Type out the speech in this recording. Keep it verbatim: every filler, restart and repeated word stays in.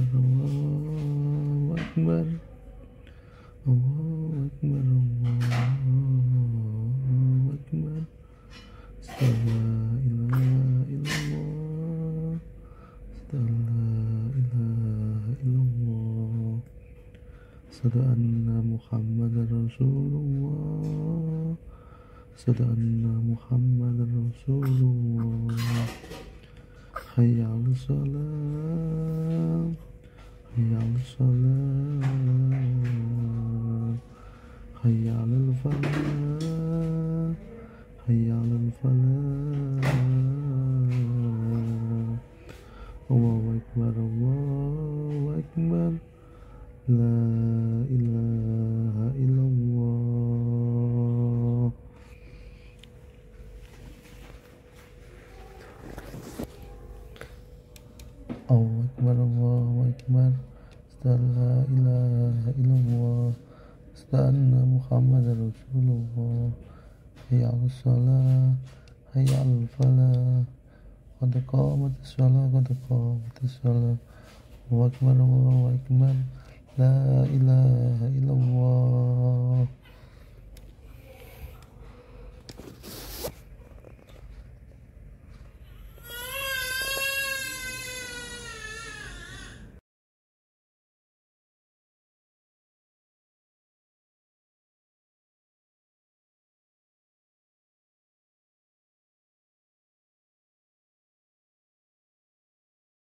Allahu Akbar, Allahu Akbar, Allahu Akbar. Astaghfirullah, la ilaha illallah, astaghfirullah, la ilaha illallah. Asyhadu anna Muhammadar Rasulullah, asyhadu anna Muhammadar Rasulullah. Hayya 'alas shalah, hayya 'alas shalah, hayya 'alal falah, hayya 'alal falah. Allahu Akbar, Allahu Akbar, la ilaha illallah. Allahu Akbar, Allahu Akbar, la ilaha illallah, asyhadu anna Muhammadar Rasulullah. Hayya 'alas shalah, hayya 'alal falah, qad qamatis shalah, qad qamatis shalah. Allahu Akbar, Allahu Akbar, la ilaha illallah.